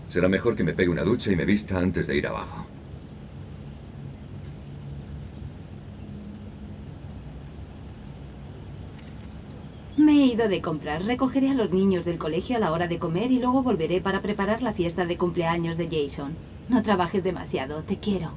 Será mejor que me pegue una ducha y me vista antes de ir abajo. Me he ido de compras. Recogeré a los niños del colegio a la hora de comer y luego volveré para preparar la fiesta de cumpleaños de Jason. No trabajes demasiado, te quiero.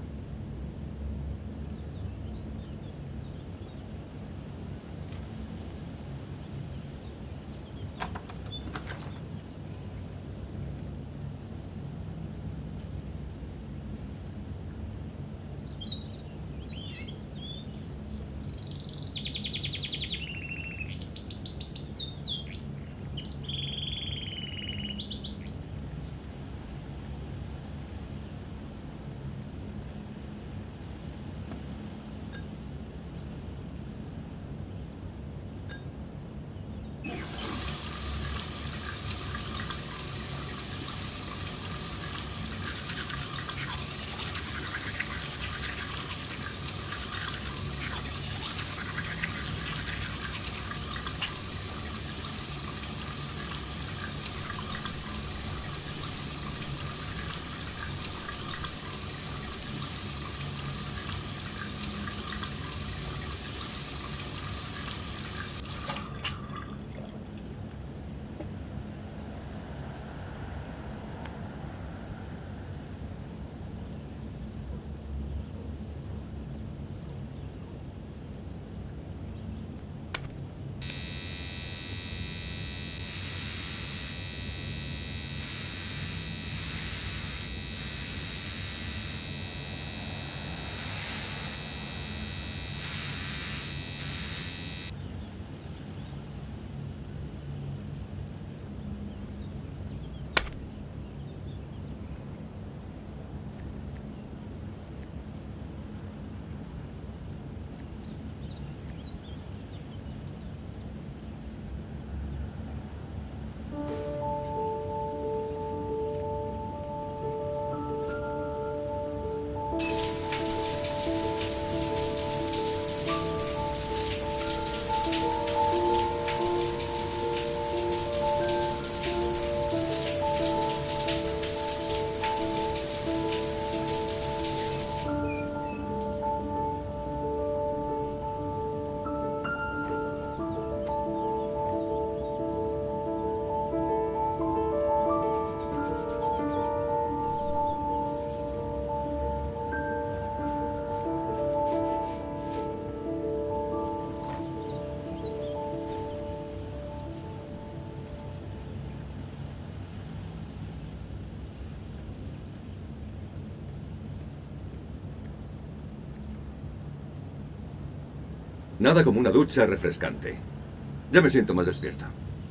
Nada como una ducha refrescante. Ya me siento más despierto.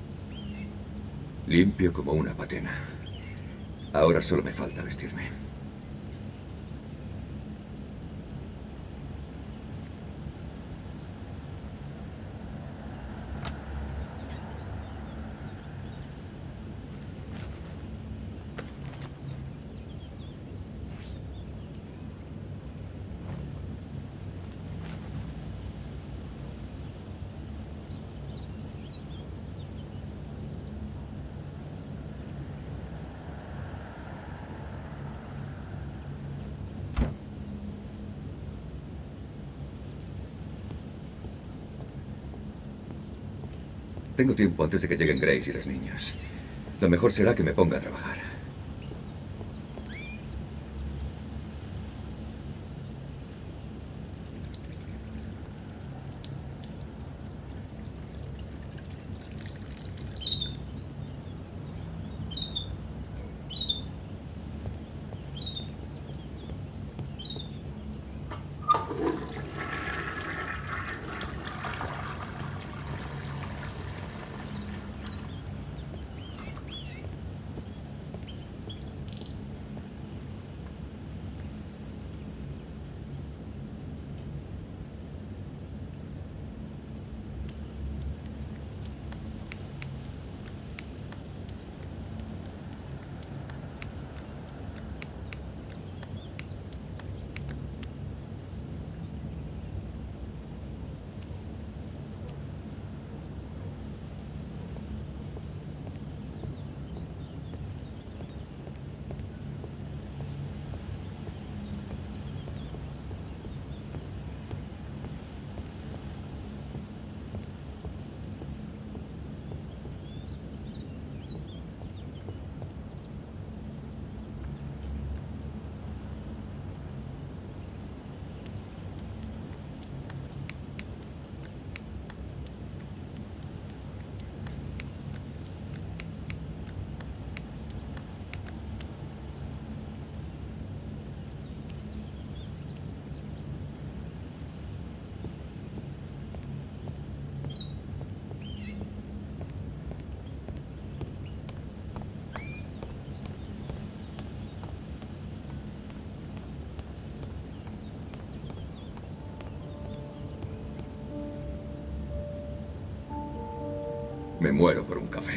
Limpio como una patena. Ahora solo me falta vestirme. Tengo tiempo antes de que lleguen Grace y los niños. Lo mejor será que me ponga a trabajar. Me muero por un café.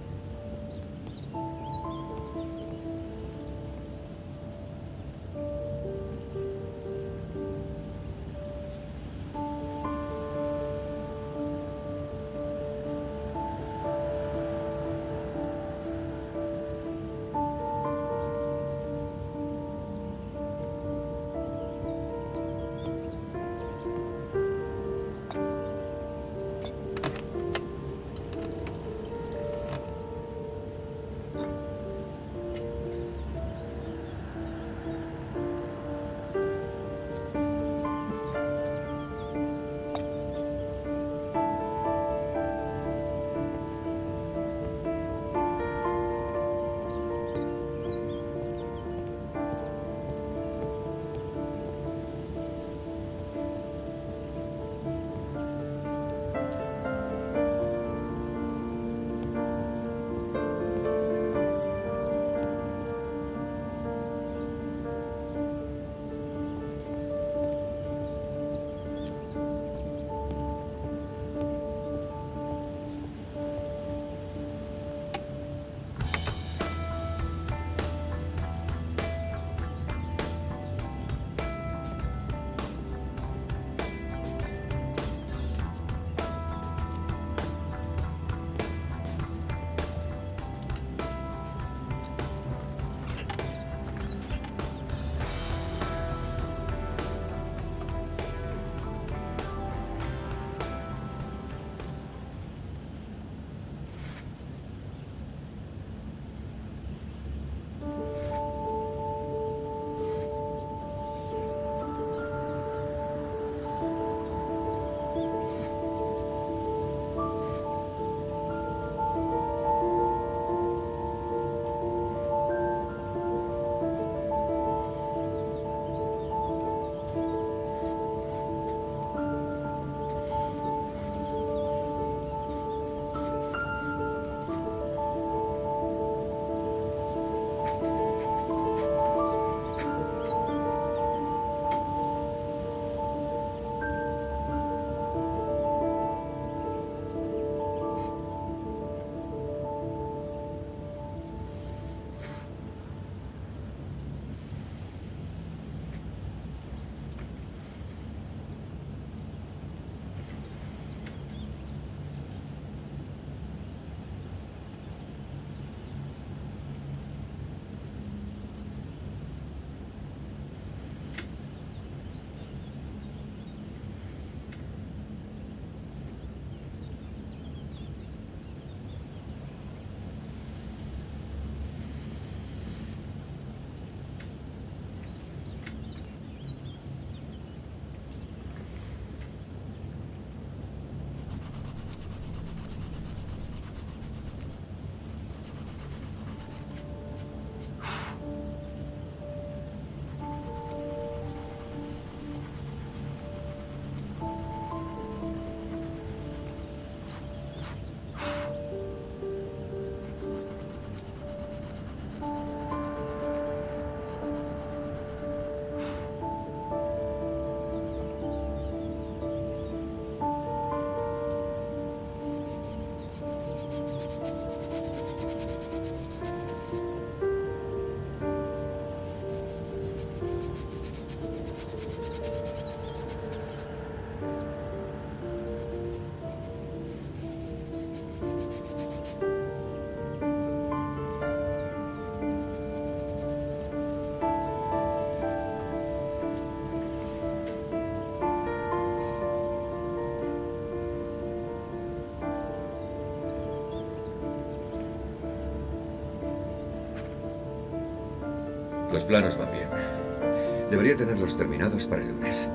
Los planos van bien. Debería tenerlos terminados para el lunes.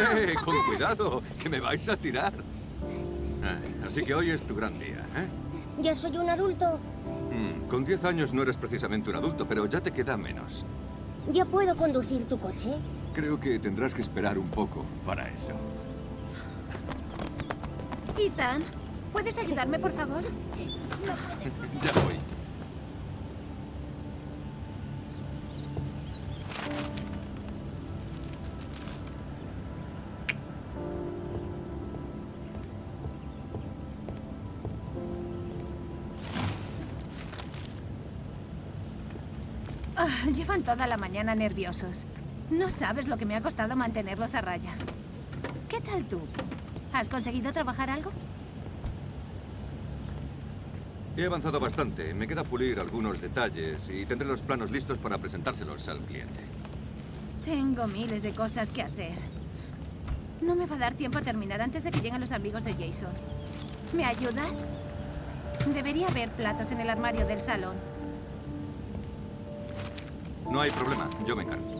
Con cuidado, que me vais a tirar. Así que hoy es tu gran día, ¿eh? ¿Ya soy un adulto? Con 10 años no eres precisamente un adulto, pero ya te queda menos. ¿Ya puedo conducir tu coche? Creo que tendrás que esperar un poco para eso. Ethan, ¿puedes ayudarme, por favor? Ya voy. Llevan toda la mañana nerviosos. No sabes lo que me ha costado mantenerlos a raya. ¿Qué tal tú? ¿Has conseguido trabajar algo? He avanzado bastante. Me queda pulir algunos detalles y tendré los planos listos para presentárselos al cliente. Tengo miles de cosas que hacer. No me va a dar tiempo a terminar antes de que lleguen los amigos de Jason. ¿Me ayudas? Debería haber platos en el armario del salón. No hay problema, yo me encargo.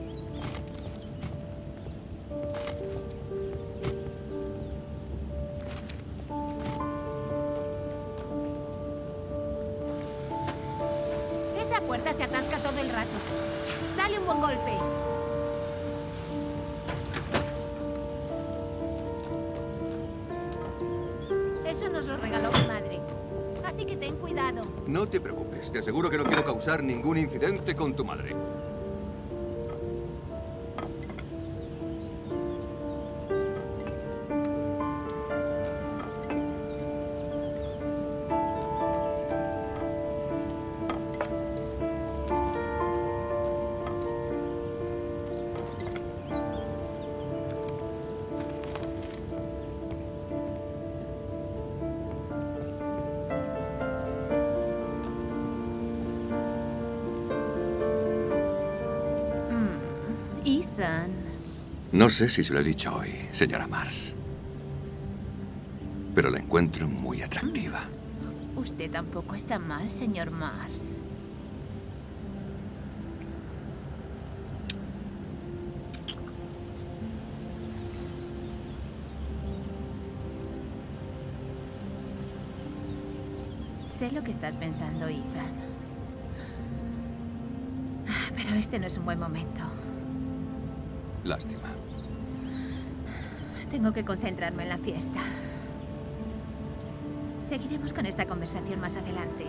Esa puerta se atasca todo el rato. Dale un buen golpe. Eso nos lo regaló mi madre. Así que ten cuidado. No te preocupes, te aseguro que no quiero causar ningún incidente con tu madre. Ethan. No sé si se lo he dicho hoy, señora Mars. Pero la encuentro muy atractiva. Usted tampoco está mal, señor Mars. Sé lo que estás pensando, Ethan. Pero este no es un buen momento. Lástima. Tengo que concentrarme en la fiesta. Seguiremos con esta conversación más adelante.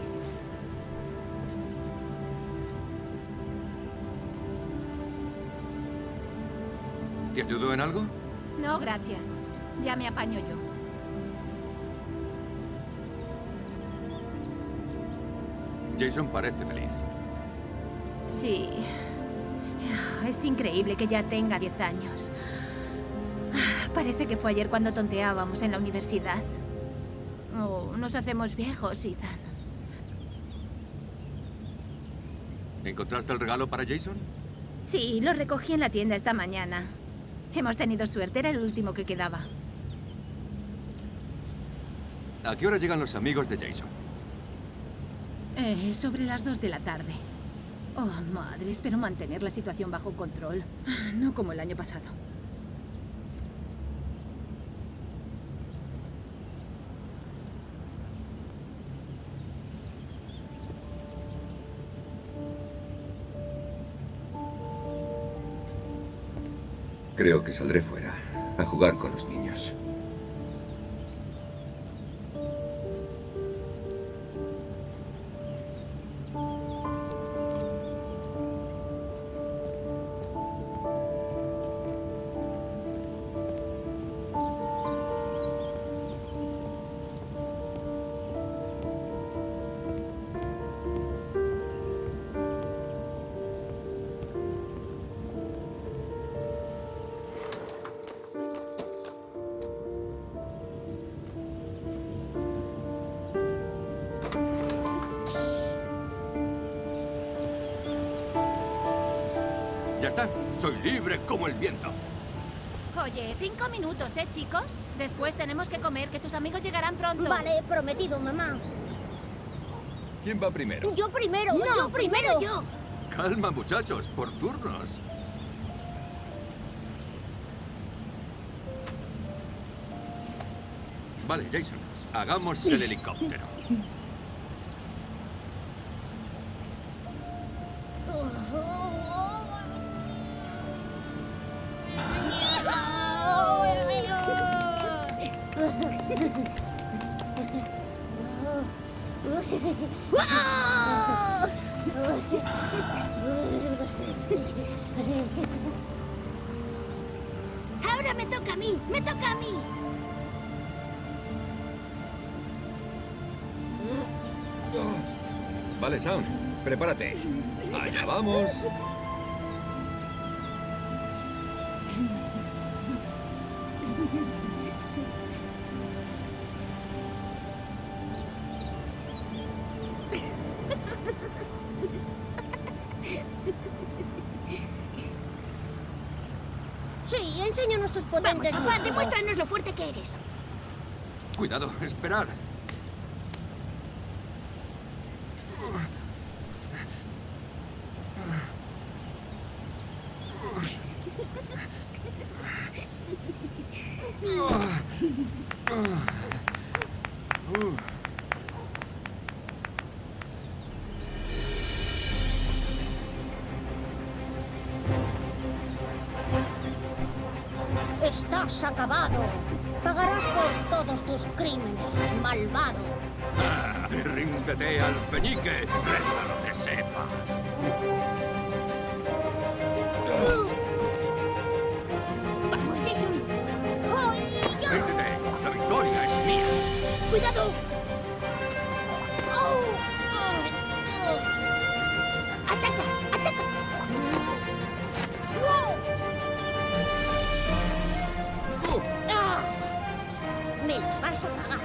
¿Te ayudo en algo? No, gracias. Ya me apaño yo. Jason parece feliz. Sí. Es increíble que ya tenga 10 años. Parece que fue ayer cuando tonteábamos en la universidad. Oh, nos hacemos viejos, Ethan. ¿Encontraste el regalo para Jason? Sí, lo recogí en la tienda esta mañana. Hemos tenido suerte, era el último que quedaba. ¿A qué hora llegan los amigos de Jason? Sobre las 2 de la tarde. Oh, madre, espero mantener la situación bajo control. No como el año pasado. Creo que saldré fuera, a jugar con los niños. Ya está. Soy libre como el viento. Oye, 5 minutos, chicos? Después tenemos que comer, que tus amigos llegarán pronto. Vale, prometido, mamá. ¿Quién va primero? Yo primero, yo primero. Yo. Calma, muchachos, por turnos. Vale, Jason. Hagamos el helicóptero. Ahora me toca a mí, me toca a mí. Vale, Shaun, prepárate. Allá vamos. Sí, enséñanos tus potentes. Vamos, papá, demuéstranos lo fuerte que eres. Cuidado, esperad. Estás acabado. Pagarás por todos tus crímenes, malvado. Ríndete al feñique, réstalo de sepas. Vamos, Jason. ¡Ay, yo! Ríndete, la victoria es mía. ¡Cuidado! ¡Oh! ¡Ataca! ¡Ataca! ¡Wow! ¡Ah! ¡Me las vas a pagar!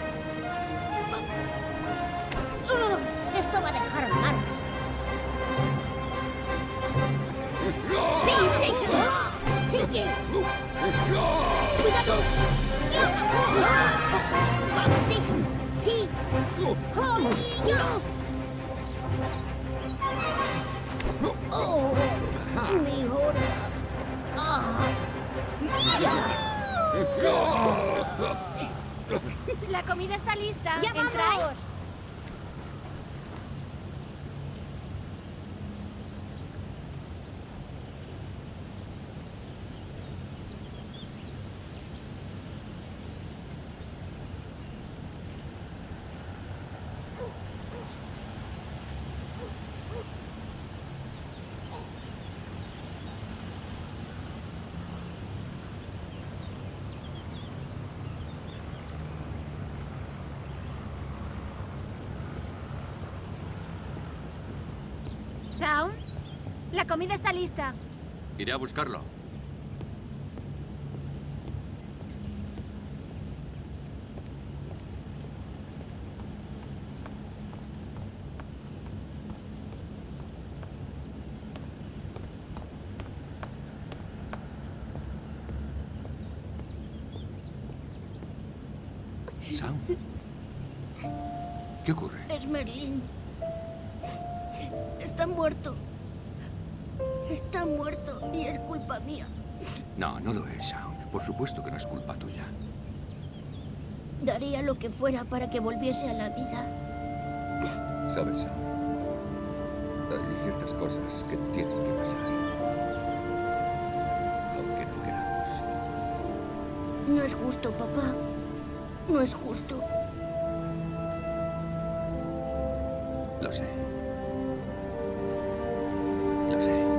Esto va a dejar marcas. ¡Sí, Jason! ¡Sigue! ¡Cuidado! ¡Vamos, Jason! ¡Sí! ¡Oh, yo! ¡Oh! ¡Mi hora! ¡Ah! La comida está lista. ¡Ya ¿Entráis? vamos! Shaun, la comida está lista. Iré a buscarlo. Shaun, ¿qué ocurre? Es Merlín. Está muerto. Está muerto y es culpa mía. No, no lo es, Shaun. Por supuesto que no es culpa tuya. Daría lo que fuera para que volviese a la vida. Sabes, Shaun, hay ciertas cosas que tienen que pasar. Aunque no queramos. No es justo, papá. No es justo. Lo sé. Lo sé.